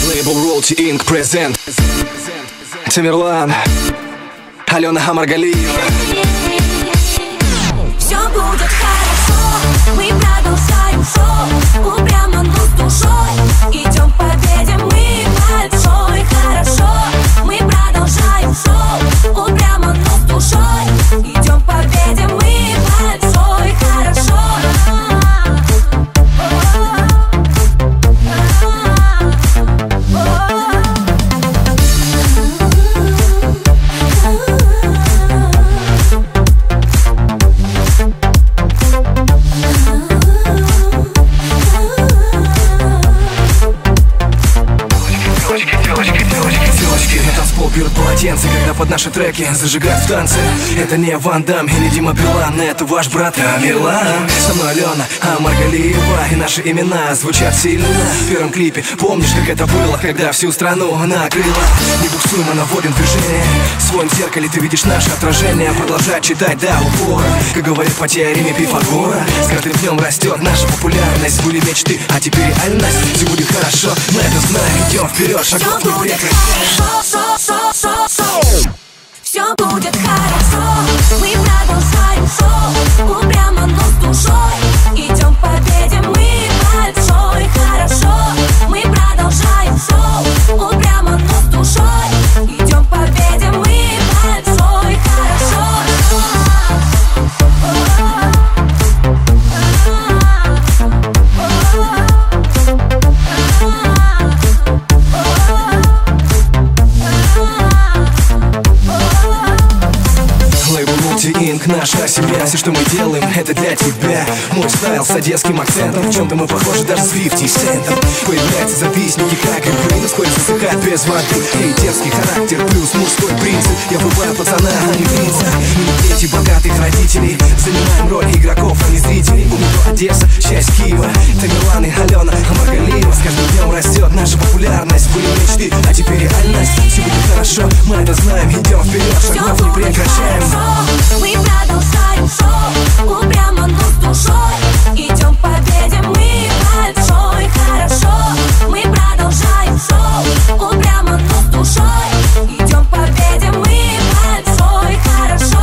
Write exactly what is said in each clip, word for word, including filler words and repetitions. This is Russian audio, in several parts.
Лейбл Royalty инк презент. Тамерлан, Алена Хамаргалиева. Все будет хорошо, мы продолжаем шоу. Упрямо, но с душой идем к победе, мы большой. Хорошо, мы продолжаем шоу. Упрямо, но с душой идем к победе, мы большой. Хорошо. Берут полотенце, когда под наши треки зажигают в танце. Это не Ван Дам и не Дима Билан, это ваш брат Тамерлан. Со мной Алена Хамаргалиева, и наши имена звучат сильно. В первом клипе помнишь, как это было, когда всю страну накрыло? Не буксуем, а наводим движение. В своем зеркале ты видишь наше отражение. Продолжай читать до упора, как говорит по теореме Пифагора. С каждым днем растет наша популярность. Были мечты, а теперь реальность. Все будет хорошо, мы это знаем. Идем вперед, шагов не прекращаем. Все будет хорошо, мы продолжаем шоу. Упрямо, но с душой идем к победе, мы большой. Хорошо, мы продолжаем шоу. Упрямо, но с душой идем к победе, мы большой. Хорошо. Инк наш о себе, все, что мы делаем, это для тебя. Мой стайл с одесским акцентом, в чем-то мы похожи даже с фифти сентом. Появляются завистники, как и вы, но вскоре засыхают без воды. И детский характер плюс мужской принцип. Я выбираю пацана, а не принца. Мы не дети богатых родителей, занимаем роль игроков, а не зрителей. У метро Одесса, часть Киева. Тамерлан и Алена Хамаргалиева. С каждым днем растет наша популярность. Были мечты, а теперь реальность. Все будет хорошо, мы это знаем. Идем вперед, шагов не прекращаем. Мы продолжаем шоу. Упрямо, но с душой идем к победе, мы большой. Хорошо, мы продолжаем шоу. Упрямо, но с душой идем к победе, мы большой. Хорошо.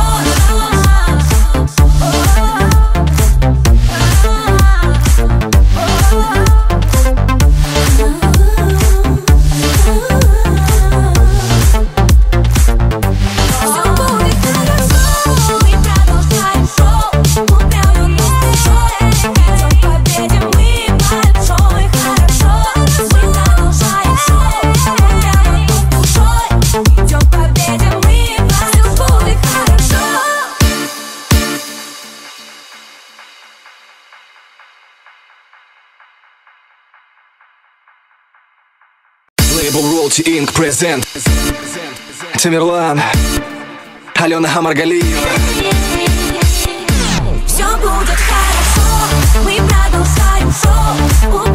Лейбл Royalty инк презент. Тамерлан, Алена Хамаргалиева. Все будет хорошо, мы продолжаем шоу.